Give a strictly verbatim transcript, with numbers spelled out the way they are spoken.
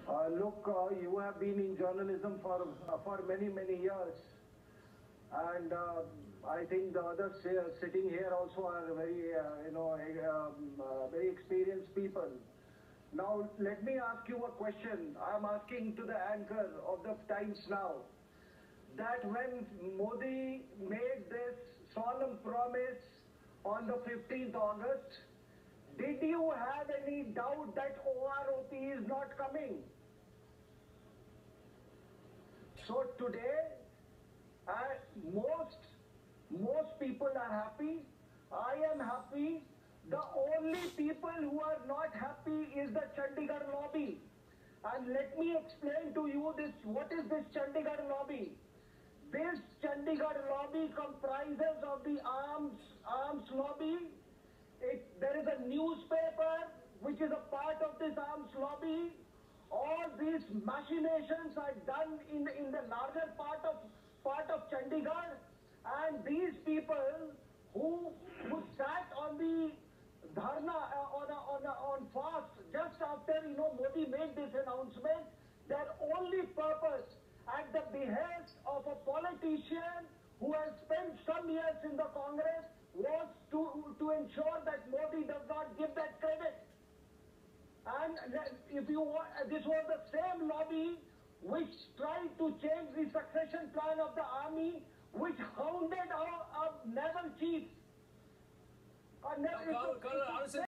Uh, look, uh, you have been in journalism for uh, for many many years, and uh, I think the others uh, sitting here also are very uh, you know um, uh, very experienced people. Now let me ask you a question. I am asking to the anchor of the Times now, that when Modi made this solemn promise on the fifteenth August, did you have any doubt that O R O P is not coming? So today, uh, most, most people are happy. I am happy. The only people who are not happy is the Chandigarh lobby. And let me explain to you this, what is this Chandigarh lobby? This Chandigarh lobby comprises of the arms, arms lobby. It, there is a newspaper which is a part of this arms lobby. All these machinations are done in, in the larger part of part of Chandigarh, and these people who who sat on the dharna uh, on a, on a, on fast just after you know Modi made this announcement, their only purpose, at the behest of a politician who has spent some years in the Congress, was to to ensure that Modi does not give that credit. And if you want, this was the same lobby which tried to change the succession plan of the army, which hounded our, our naval chiefs. Uh,